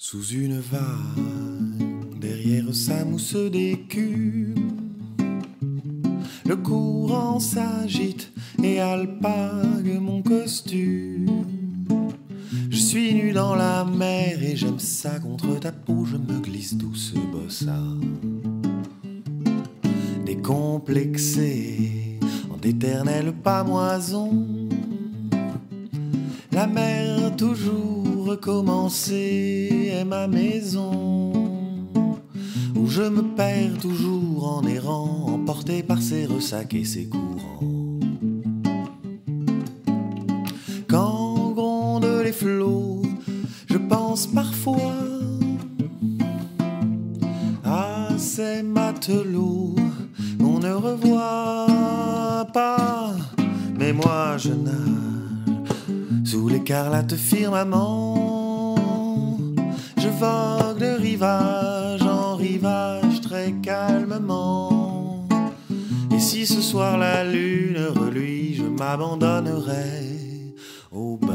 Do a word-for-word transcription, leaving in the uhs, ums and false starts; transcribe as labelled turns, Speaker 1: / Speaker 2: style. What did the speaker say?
Speaker 1: Sous une vague, derrière sa mousse d'écume, le courant s'agite et alpague mon costume. Je suis nu dans la mer et j'aime ça contre ta peau, je me glisse douce bossa. Décomplexé en d'éternel pamoison, la mer toujours recommencée est ma maison, où je me perds toujours en errant, emporté par ses ressacs et ses courants. Quand grondent les flots, je pense parfois à ces matelots qu'on ne revoit pas. Mais moi je nage sous l'écarlate firmament, je vogue de rivage en rivage très calmement. Et si ce soir la lune reluit, je m'abandonnerai au